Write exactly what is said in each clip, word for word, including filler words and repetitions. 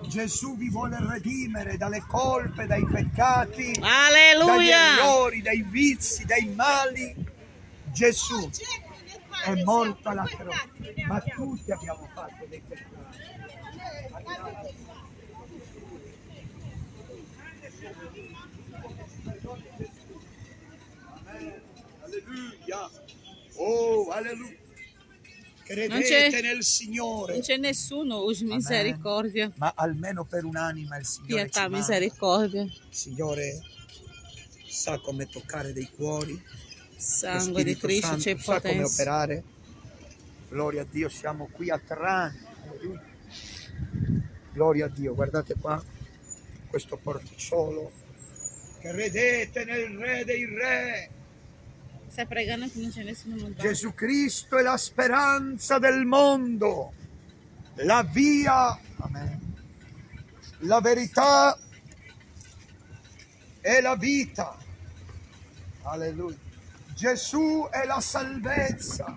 Gesù vi vuole redimere dalle colpe, dai peccati, Alleluia. dagli errori, dai vizi, dai mali. Gesù è morto alla croce, ma tutti abbiamo fatto dei peccati. Alleluia. Oh, alleluia. Credete nel Signore. Non c'è nessuno, usi misericordia. Ma almeno per un'anima il Signore Pietà, ci misericordia. Il Signore sa come toccare dei cuori. Sangue di Cristo c'è sa come potenza. operare. Gloria a Dio, siamo qui a Trani. Gloria a Dio, guardate qua questo porticciolo. Credete nel Re dei Re. Stai pregando che non c'è nessuno lontano. Gesù Cristo è la speranza del mondo, la via, amen, la verità e la vita. Alleluia. Gesù è la salvezza,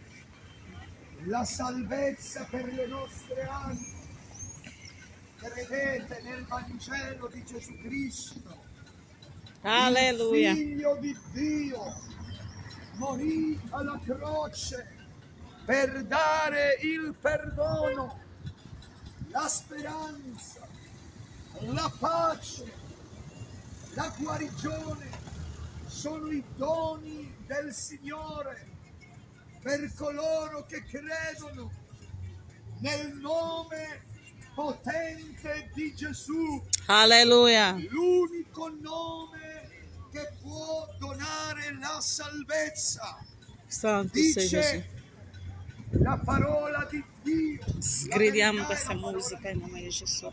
la salvezza per le nostre anime. Credete nel Vangelo di Gesù Cristo. Alleluia. Il Figlio di Dio morì alla croce per dare il perdono, la speranza, la pace, la guarigione. Sono i doni del Signore per coloro che credono nel nome potente di Gesù. Alleluia. L'unico nome che può donare la salvezza. Santo sei Gesù. Dice la parola di Dio. Sgridiamo questa musica in nome di Gesù.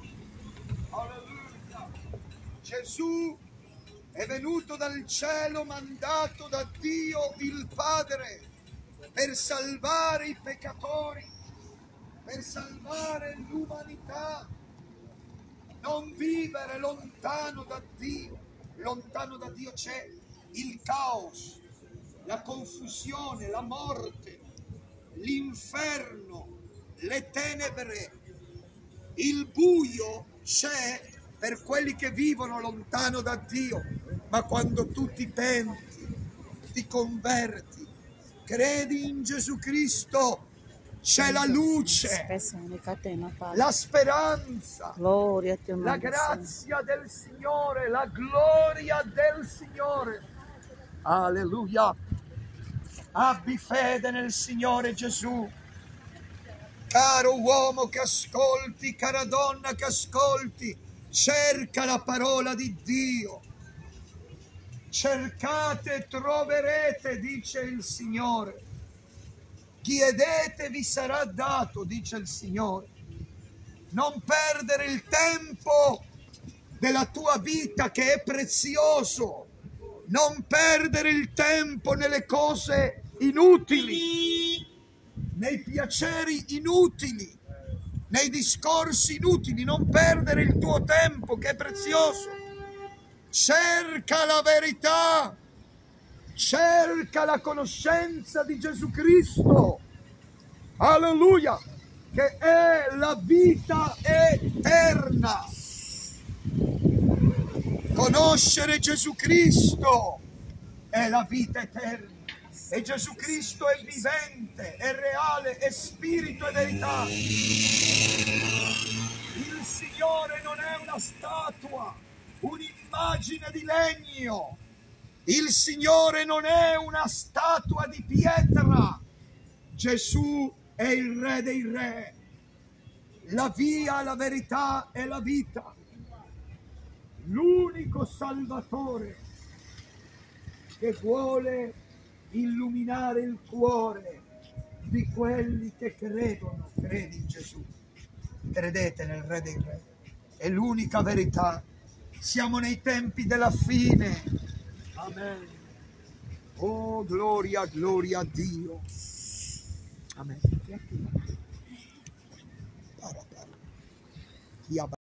Alleluia. Gesù è venuto dal cielo, mandato da Dio il Padre per salvare i peccatori, per salvare l'umanità. Non vivere lontano da Dio. Lontano da Dio c'è il caos, la confusione, la morte, l'inferno, le tenebre. Il buio c'è per quelli che vivono lontano da Dio, ma quando tu ti penti, ti converti, credi in Gesù Cristo, c'è la luce, la speranza, la grazia del Signore, la gloria del Signore. Alleluia. Abbi fede nel Signore Gesù. Caro uomo che ascolti, cara donna che ascolti, cerca la parola di Dio. Cercate e troverete, dice il Signore. Chiedete vi sarà dato, dice il Signore. Non perdere il tempo della tua vita che è prezioso. Non perdere il tempo nelle cose inutili, nei piaceri inutili, nei discorsi inutili. Non perdere il tuo tempo che è prezioso. Cerca la verità. Cerca la conoscenza di Gesù Cristo, alleluia, che è la vita eterna. Conoscere Gesù Cristo è la vita eterna. E Gesù Cristo è vivente, è reale, è spirito e verità. Il Signore non è una statua, un'immagine di legno. Il Signore non è una statua di pietra. Gesù è il Re dei Re, la via, la verità e la vita. L'unico Salvatore che vuole illuminare il cuore di quelli che credono. Credi in Gesù. Credete nel Re dei Re. È l'unica verità. Siamo nei tempi della fine. Amen. Oh, gloria, gloria a Dio. Amen. Para, para.